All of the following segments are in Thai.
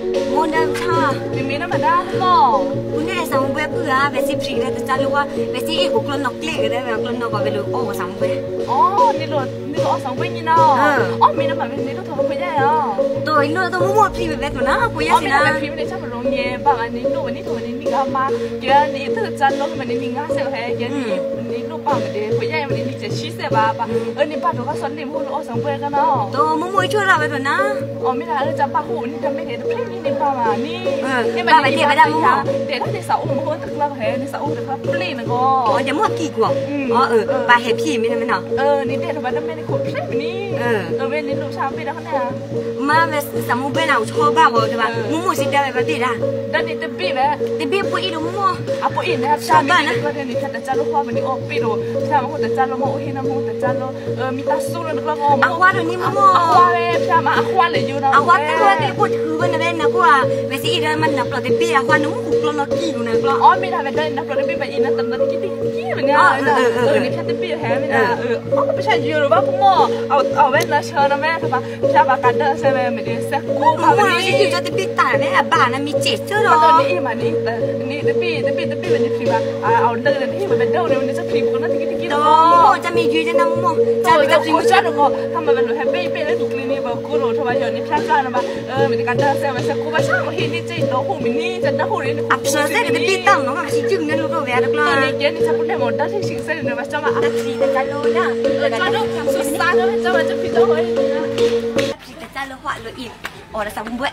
โมเดิร์นชามีน้ำมันได้หรอคุณเนี่ยสามเบื่อเบสิฟรีเลยแต่จะรู้ว่าเบสิเอกกลนนกเล็กได้แบบกลนนกก็ไปรู้โอ้สามเบื่ออ๋อนี่หลุดสองเบื่อนี่เนาะอ๋อมีน้ำมันเป็นนี่ต้องโทรคุยได้เหรอตัวอีนู้นต้องมั่วพรีแบบตัวนะคุยยังไงนะพรีไม่ได้ชอบมันโรงเรียนบางอันนี้ดูวันนี้ถูกวันนี้นี่ก็มาเยอะนี่ถือจันทร์ลงวันนี้นี่ง่ายเสียแค่เยอะนี่ลูกป้ามันเดี๋ยวคุยยังวันนี้นี่จะชี้เสียบ้าป่ะนี่ป้าดูก็สอนดิมพูดโอ้สองเบื่อกันเนาะตัวมั่วช่วยเราไปตัวนะอ๋อไม่ได้จะป้าหูนี่จะไม่เห็นเพลงนี้นี่ป้ามานี่นี่มันเดี๋ยวไปได้มั่วเดี๋ยวถ้าในเสาอุ้มหัวตึกเราเห็นในเสาอุ้มตึกเราเพลงนะก็อ๋อเดี๋ยวมั่วกี่กว่าอ๋อป้าเห็นพี่ไม่ได้ไหมเนาะนี่เดี๋ยวทำไมต้องไม่ได้ขุดเพลงนี้เว้นนี่ลูกชาวไปแล้วเขาเนี่ยมาเวสามุเบน่าชอบบ้าบ่ใช่ป่ะมั่วสิเดี๋ยวไปตีได้ด้านนี้เต็มปีเลยเต็มปีปุ๋ยดูมั่วปุ๋ยนะครับชาวบ้านนะก็เดี๋ยวนี้แต่จ้าลูกพ่อมันนี่โอ้ปีดูชาวมันแต่จ้าลูกโอ้เห็นน้ำมันแต่จ้าลูกมีตาสู้แล้วก็งออาควาเดี๋ยวนี้มั่วอาควาเลยชาวมาอาควาเลยอยู่นะอาควาแต่ว่าแต่พูดถือวันนั้นนะกูว่าเวสิเดี๋ยวมันนับเราเต็มปีอาควานุ่มขุกลนกี่อยู่นะก็อ๋อไม่ได้ไม่ได้นับเราเต็มปีไปอีนั่นแต่เรากี่เหมือนกันนี่แค่เต็มปีแท้ไม่ได้ไม่ใช่อยู่หรือว่าพวกมั่วเอาเว้นนะเชิญนะแม่ทำไมชาวบ้านกันเดินเซเว่นไม่ได้เซ็กกูมาวันนี้อยู่จะเต็มปีตายแม่บ้านนะมีเจ็ดเจ้าหรอตอนนี้มานี่นี่เต็มปีมันจะพิมพ์เอาเดินที่มันเป็นเดินเนี่ยมันจะพิมพ์กันนะที่กี่โอ้จะมียืนจะน้ำมั่วจะมีกับจริงจังก็ทำไมมันดูแฮปปี้เป็นแล้วดูคลีนี่แบบกูรู้ทำไมอย่างนี้พลาดนะบ้ามันจะการเดินเซเว่นเซ็กกูมาช่างเห็นนี่จีนโอ้โหมินี่จะน่าหูนี่อับเสือเส้นเต็มปีตั้งน้องมาชี้จึงนั่นลูกเราแหวนลูกเรานี่เย็นนี่จะพูดได้หมดได้ที่ชิงเส้นเนี่ยมาจะมาอับสีแต่จันโลนะจะต้องสุดซาแล้วจะมาจะพิจารณาเลยสีแต่จันโลหัวโลอิ่มอ๋อแล้วสาวบุ้ย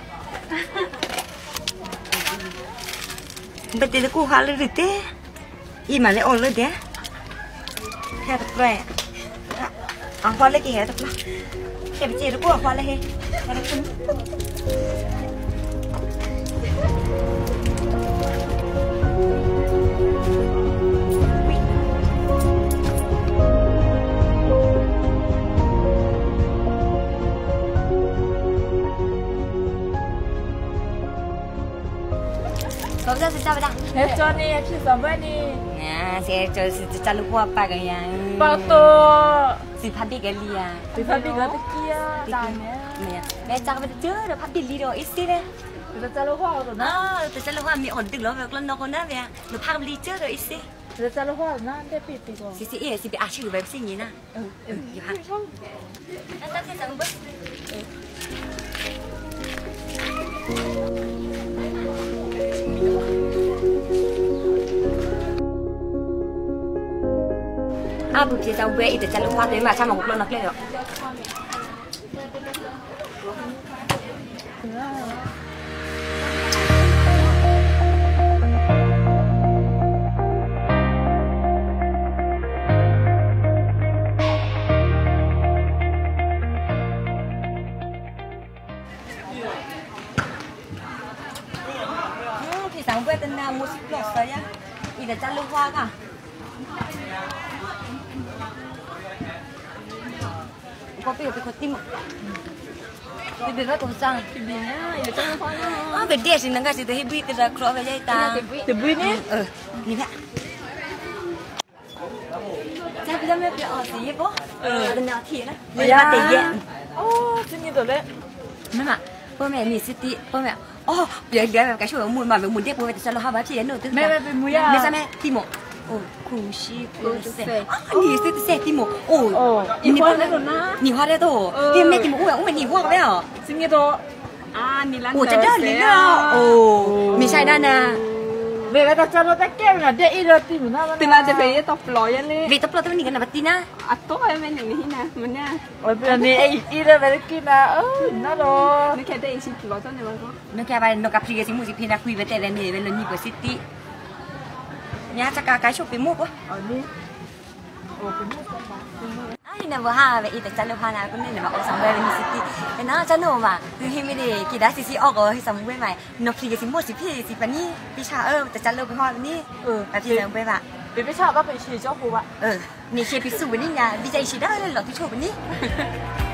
เป็นเด็กกูหาเลยเด้อีมาเลยโอ้เลยเด้แค่ตะแกรงอ่ะพอเลยกี่แค่ตะแกรงแค่ไปเจอกูพอเลยเฮ้แค่ตะแกรงก็จะสิจ้าไปได้เฮ้ยจอนี่พี่สาวบ้านนี่เนี่ยเสียจอสิจ้าลูกว่าปากกันยังปากตัวสิพัดดีกันเลียสิพัดดีกันตะเกียจานเนี่ยแม่จ้าไปเจอเดี๋ยวพัดดีลีโดอีสิเลยแต่จ้าลูกว่าตัวนะแต่จ้าลูกว่ามีอ่อนตึกแล้วแบบกลนคนนั้นเนี่ยหนูพักลีเจอเดี๋ยวอีสิแต่จ้าลูกว่าน่าได้ปิดก่อนสิสิไปอาชีพแบบสิ่งนี้นะอยู่พักแล้วจ้าจะมึงบุตรจะเวอีแต่จะลูกว่าตัวมาช่างมาหุบลงนักเลยหรอพี่สาวเวเป็นนามูสิกหลอดเลยอ่ะอีแต่จะลูกว่าค่ะก็เป็นคนที่เป็นแบบตัวจังเป็นเนี่ยอย่าจ้างฟ้าเนาะเป็นเด็กสินังก็สิตัวฮิบิตระครอไปใจตาเดี๋ยวบุ้ยนี่นี่แหละจะไปทำอะไรอ๋อสิปุ๊เป็นแนวที่นะไม่ได้แต่เย็นโอ้จริงๆตัวเล็กนั่นแหละพ่อแม่มีสติพ่อแม่อ๋อเดี๋ยวแบบการช่วยมุนมาแบบมุนเด็กพ่อแม่จะเราหาแบบที่เห็นหนูตึ้งแม่เป็นมุ้ยไม่ใช่แม่ที่หมกโอ้คุชิคุเซ่นี่สิเซ่ที่หมกโอ้นี่พ่อได้ตัวนะนี่พ่อได้ตัวที่แม่ที่หมกอุ้ยนี่พ่อก็ได้หรอจริงๆตัวนี่ร้านโอ้จะได้เลยเนาะโอ้ไม่ใช่ด้านนะเวลาจะเราแต่แก้วนะเดี๋ยวอีเราตีมันนะตีมันจะไปตบลอยยันเลยไปตบลอยตัวนี้กันนะบัดนี้นะอ่ะตัวเป็นอย่างนี้นะมันเนี่ยโอ้ยเป็นนี่อีเราไปกินนะน่ารักนี่แค่ได้อีกสิบกิโลเท่านั้นมั้งนี่แค่ไปนกกระเพรียสิมูสิพีนักคุยไปแต่ละนี่เป็นเรื่องนี้เปอร์ซิตี้เนี่ยจะกายชอบเป็นมุกวะอ๋อนี่โอ้เป็นมุกนี่นะว่าฮะแบบอีแต่จันทร์พานาคนนี้เนี่ยมาออกสังเวยเป็นสิตี้เห็นนะจันทร์มาคือที่ไม่ได้กี่ได้ซีออกให้สังเวยใหม่นกพลีกับสิมูสิพี่สิปนี่พี่ชาแต่จันทร์ไปฮอดนี่แบบที่สังเวยว่ะเป็นพี่ชาก็เป็นชีเจ้าผู้ว่ะนี่เชียร์พิสูจน์นี่ไงวิจัยชีได้เลยหรอที่โชว์แบบนี้